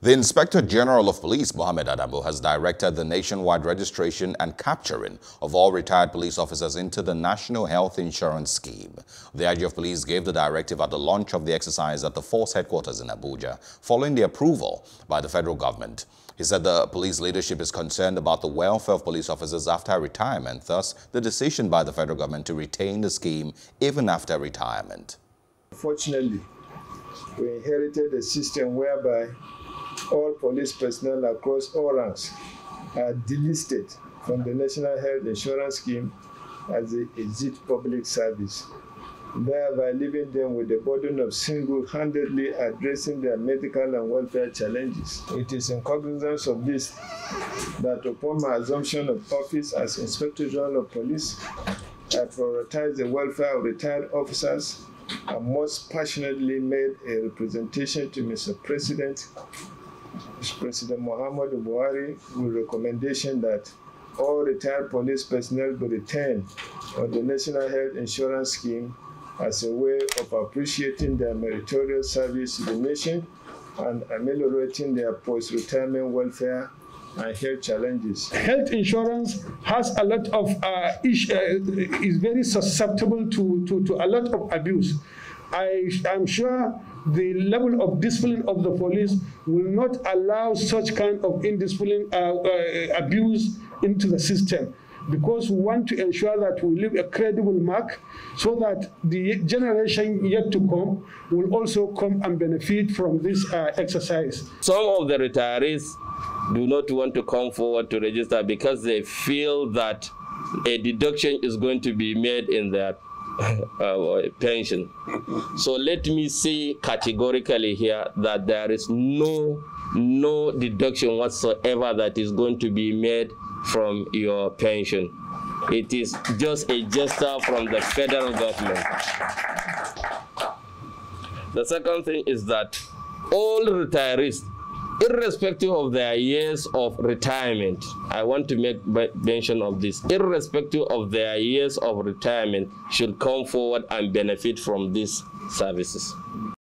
The Inspector General of Police, Mohammed Adamu, has directed the nationwide registration and capturing of all retired police officers into the National Health Insurance Scheme. The IG of Police gave the directive at the launch of the exercise at the Force headquarters in Abuja, following the approval by the federal government. He said the police leadership is concerned about the welfare of police officers after retirement, thus the decision by the federal government to retain the scheme even after retirement. Fortunately, we inherited a system whereby all police personnel across all ranks are delisted from the National Health Insurance Scheme as a exit public service, thereby leaving them with the burden of single-handedly addressing their medical and welfare challenges. It is in cognizance of this that upon my assumption of office as Inspector General of Police, I prioritize the welfare of retired officers and most passionately made a representation to Mr. President Mohammed with recommendation that all retired police personnel be retained on the National Health Insurance Scheme as a way of appreciating their meritorious service to the nation and ameliorating their post-retirement welfare and health challenges. Health insurance has a lot of is very susceptible to a lot of abuse. I'm sure the level of discipline of the police will not allow such kind of indiscipline abuse into the system, because we want to ensure that we leave a credible mark so that the generation yet to come will also come and benefit from this exercise. Some of the retirees do not want to come forward to register because they feel that a deduction is going to be made in their pension. So let me say categorically here that there is no deduction whatsoever that is going to be made from your pension. It is just a gesture from the federal government. The second thing is that all retirees, irrespective of their years of retirement, I want to make mention of this, irrespective of their years of retirement, should come forward and benefit from these services.